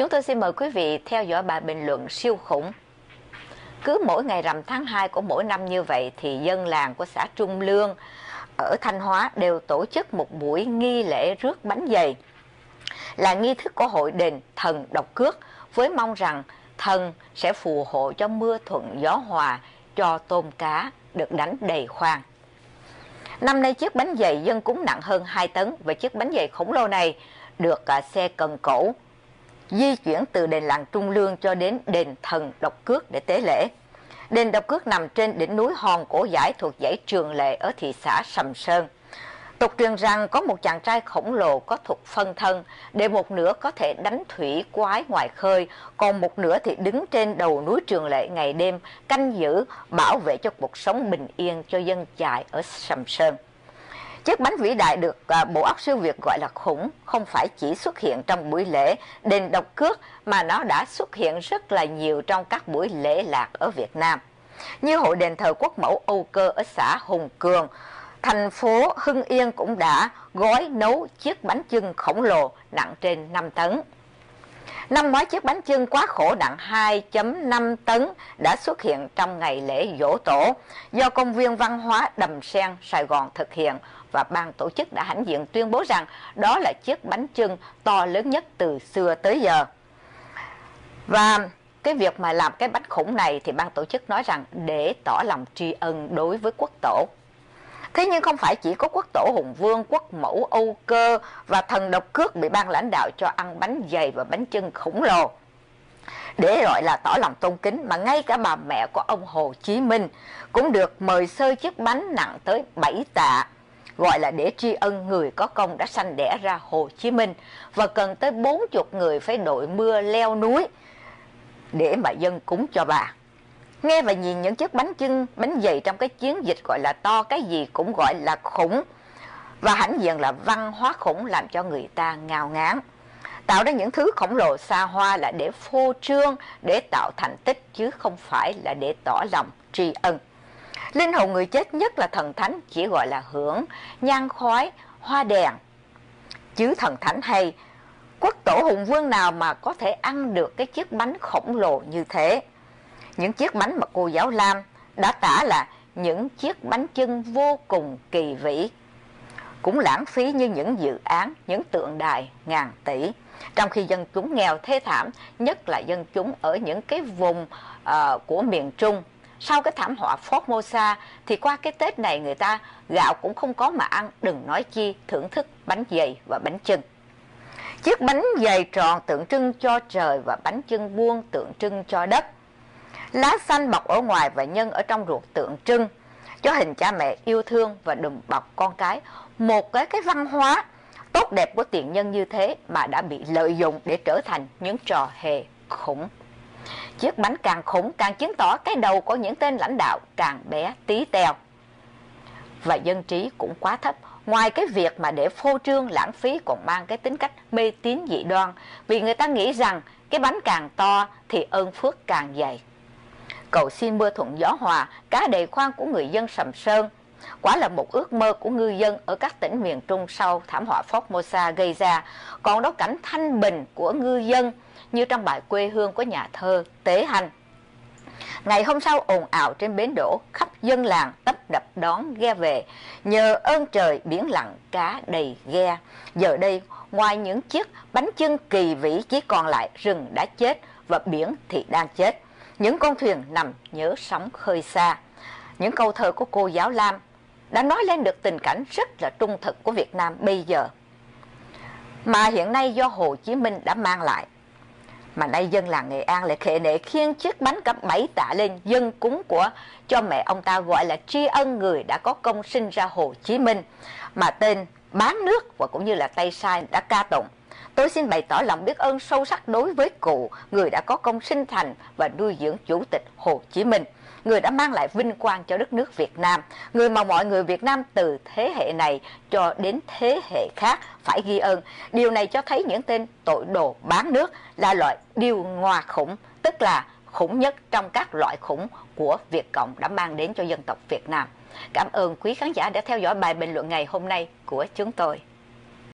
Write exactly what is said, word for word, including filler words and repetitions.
Chúng tôi xin mời quý vị theo dõi bài bình luận siêu khủng. Cứ mỗi ngày rằm tháng hai của mỗi năm như vậy thì dân làng của xã Trung Lương ở Thanh Hóa đều tổ chức một buổi nghi lễ rước bánh dày, là nghi thức của hội đền thần độc cước, với mong rằng thần sẽ phù hộ cho mưa thuận gió hòa, cho tôm cá được đánh đầy khoang. Năm nay chiếc bánh dày dân cúng nặng hơn hai tấn, và chiếc bánh dày khổng lồ này được cả xe cần cẩu di chuyển từ đền làng Trung Lương cho đến đền thần độc cước để tế lễ. Đền độc cước nằm trên đỉnh núi Hòn Cổ Dải thuộc dãy Trường Lệ ở thị xã Sầm Sơn. Tục truyền rằng có một chàng trai khổng lồ có thuật phân thân, để một nửa có thể đánh thủy quái ngoài khơi, còn một nửa thì đứng trên đầu núi Trường Lệ ngày đêm canh giữ, bảo vệ cho cuộc sống bình yên cho dân chài ở Sầm Sơn. Chiếc bánh vĩ đại được à, bộ óc siêu việt gọi là khủng không phải chỉ xuất hiện trong buổi lễ đền độc cước, mà nó đã xuất hiện rất là nhiều trong các buổi lễ lạc ở Việt Nam. Như hội đền thờ Quốc Mẫu Âu Cơ ở xã Hùng Cường, thành phố Hưng Yên cũng đã gói nấu chiếc bánh chưng khổng lồ nặng trên năm tấn. Năm ngoái chiếc bánh chưng quá khổ nặng hai phẩy năm tấn đã xuất hiện trong ngày lễ Giỗ Tổ, do Công viên Văn hóa Đầm Sen, Sài Gòn thực hiện, và ban tổ chức đã hãnh diện tuyên bố rằng đó là chiếc bánh chưng to lớn nhất từ xưa tới giờ. Và cái việc mà làm cái bánh khủng này thì ban tổ chức nói rằng để tỏ lòng tri ân đối với quốc tổ. Thế nhưng không phải chỉ có quốc tổ Hùng Vương, Quốc Mẫu Âu Cơ và thần độc cước bị ban lãnh đạo cho ăn bánh dày và bánh chưng khổng lồ để gọi là tỏ lòng tôn kính, mà ngay cả bà mẹ của ông Hồ Chí Minh cũng được mời xơi chiếc bánh nặng tới bảy tạ, gọi là để tri ân người có công đã sanh đẻ ra Hồ Chí Minh, và cần tới bốn mươi người phải đội mưa leo núi để mà dâng cúng cho bà. Nghe và nhìn những chiếc bánh chưng, bánh dày trong cái chiến dịch gọi là to cái gì cũng gọi là khủng, và hãnh diện là văn hóa khủng, làm cho người ta ngao ngán. Tạo ra những thứ khổng lồ xa hoa là để phô trương, để tạo thành tích, chứ không phải là để tỏ lòng tri ân. Linh hồn người chết, nhất là thần thánh, chỉ gọi là hưởng nhang khói, hoa đèn, chứ thần thánh hay quốc tổ Hùng Vương nào mà có thể ăn được cái chiếc bánh khổng lồ như thế. Những chiếc bánh mà cô giáo Lam đã tả là những chiếc bánh chưng vô cùng kỳ vĩ, cũng lãng phí như những dự án, những tượng đài ngàn tỷ. Trong khi dân chúng nghèo thê thảm, nhất là dân chúng ở những cái vùng uh, của miền Trung, sau cái thảm họa Formosa, thì qua cái Tết này người ta gạo cũng không có mà ăn, đừng nói chi thưởng thức bánh dày và bánh chưng. Chiếc bánh dày tròn tượng trưng cho trời, và bánh chưng vuông tượng trưng cho đất. Lá xanh bọc ở ngoài và nhân ở trong ruột tượng trưng cho hình cha mẹ yêu thương và đùm bọc con cái. Một cái cái văn hóa tốt đẹp của tiền nhân như thế mà đã bị lợi dụng để trở thành những trò hề khủng. Chiếc bánh càng khủng càng chứng tỏ cái đầu của những tên lãnh đạo càng bé tí teo, và dân trí cũng quá thấp. Ngoài cái việc mà để phô trương lãng phí, còn mang cái tính cách mê tín dị đoan, vì người ta nghĩ rằng cái bánh càng to thì ơn phước càng dày. Cầu xin mưa thuận gió hòa, cá đầy khoang của người dân Sầm Sơn quả là một ước mơ của ngư dân ở các tỉnh miền Trung sau thảm họa Formosa gây ra. Còn đó cảnh thanh bình của ngư dân như trong bài Quê Hương của nhà thơ Tế Hanh. Ngày hôm sau ồn ào trên bến đỗ, khắp dân làng tấp đập đón ghe về. Nhờ ơn trời biển lặng cá đầy ghe. Giờ đây ngoài những chiếc bánh chưng kỳ vĩ, chỉ còn lại rừng đã chết và biển thì đang chết. Những con thuyền nằm nhớ sóng khơi xa. Những câu thơ của cô giáo Lam đã nói lên được tình cảnh rất là trung thực của Việt Nam bây giờ, mà hiện nay do Hồ Chí Minh đã mang lại. Mà nay dân làng Nghệ An lại khệ nệ khiêng chiếc bánh cặp bảy tạ lên dân cúng của cho mẹ ông ta, gọi là tri ân người đã có công sinh ra Hồ Chí Minh, mà tên Bán Nước và cũng như là Tây Sai đã ca tụng. Tôi xin bày tỏ lòng biết ơn sâu sắc đối với cụ, người đã có công sinh thành và nuôi dưỡng Chủ tịch Hồ Chí Minh, người đã mang lại vinh quang cho đất nước Việt Nam, người mà mọi người Việt Nam từ thế hệ này cho đến thế hệ khác phải ghi ơn. Điều này cho thấy những tên tội đồ bán nước là loại điều ngoa khủng, tức là khủng nhất trong các loại khủng của Việt Cộng đã mang đến cho dân tộc Việt Nam. Cảm ơn quý khán giả đã theo dõi bài bình luận ngày hôm nay của chúng tôi.